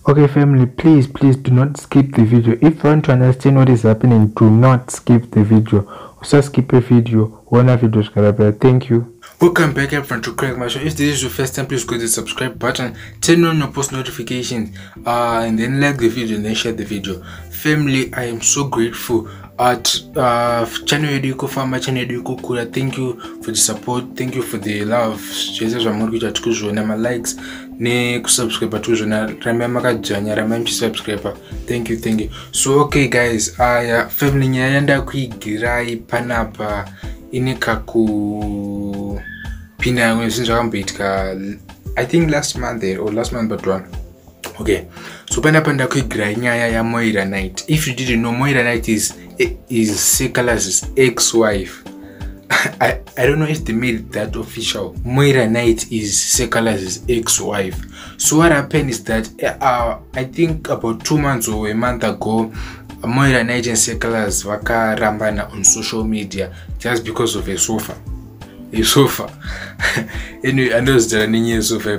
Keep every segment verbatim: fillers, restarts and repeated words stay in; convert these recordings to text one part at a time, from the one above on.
Okay family, please please do not skip the video. If you want to understand what is happening, do not skip the video. Also skip a video, one video is gonna be. Thank you. Welcome back everyone to Craig Marshall. If this is your first time, please go to the subscribe button, turn on your post notifications, uh, and then like the video and then share the video. Family, I am so grateful at uh channel Educo Farmer channel Educo Kura. Thank you for the support, thank you for the love. Jesus wamurikuja tukuzona ma likes ne kusubscribe tuzona remember kajanya remember subscribe. Thank you, thank you. So okay guys, aya family nyayanda kuigirai panapa inika ku pina wesinzvakamboitika I think last month or last month but one. Okay, so panapa ndakuigirai nyaya ya Moira Knight. If you didn't know, Moira Knight is is Sekala's ex-wife. I I don't know if they made that official. Moira Knight is Sekala's ex-wife. So what happened is that uh, I think about two months or a month ago, Moira Knight and Sekala's vaka rambana on social media just because of a sofa. A sofa. Anyway, I know there are sofa.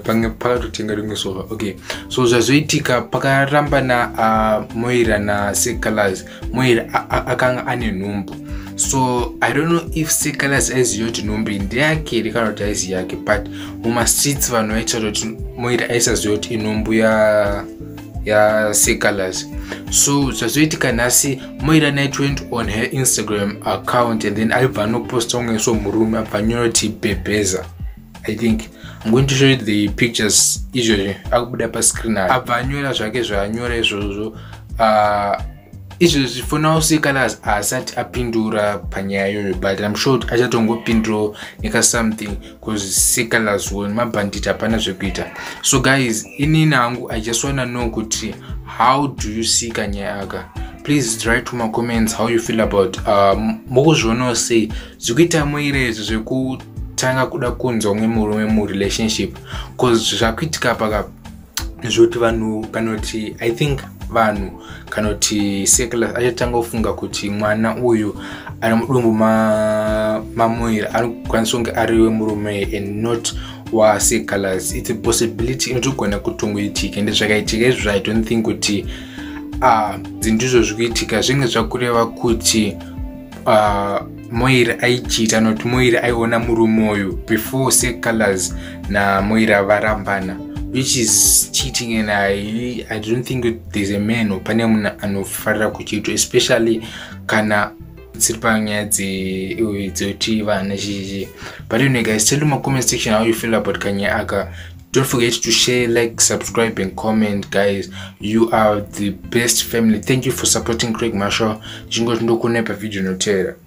Sofa. Okay. So zazoitika paka rambana uh, Moira na Sekala's. Moira akanga ane numbu. So I don't know if Sekala's as yoti numbu indi yake rikarota isi yake, but muma streets vanoita roti Moira isa yoti numbu ya ya Sekala's. So zazoitika nasi Moira Knight went on her Instagram account and then alivano post on so murume apanyoroti bebeza. I think I'm going to show you the pictures usually. Akubuda pa screen apanyora zvake zvanyora izvozvo. Uh izvozvo for now Sekala's asati apindura panyayo, but I'm sure achatongopindura nika something because Sekala's won mabandita apana zvekuita. So guys, ini nangu I just wanna know kuti how do you see kanyaka? Please write to my comments how you feel about um mokuzvona say zvikuita Moira zveku tanga kuda kunza umwe murume mu relationship cause zvakuitika paka zvoti vanhu kanoti I think vanhu kanoti Sekala achatanga kufunga kuti mwana uyu ari mudumbu ma mamoira ari kwanisa kunge ari murume and not wa Sekala's. It's a possibility inotogona kutongoitika ende zvakaitika izvo I don't think kuti ah zindizvo zvikuitika zvinge zvakureva kuti uh Moira aichita not Moira aiona murume uyu before Sekala's na Moira varambana, which is cheating, and I I don't think there's a man or pane munhu anofarira kuchitwa, especially kana tsiripanya dzi dzoti vana zhizhi. But anyway guys, tell me in my comment section how you feel about Kanyaka. Don't forget to share, like, subscribe and comment guys. You are the best family. Thank you for supporting Craig Marshall. Jingo ndokunepa video notera.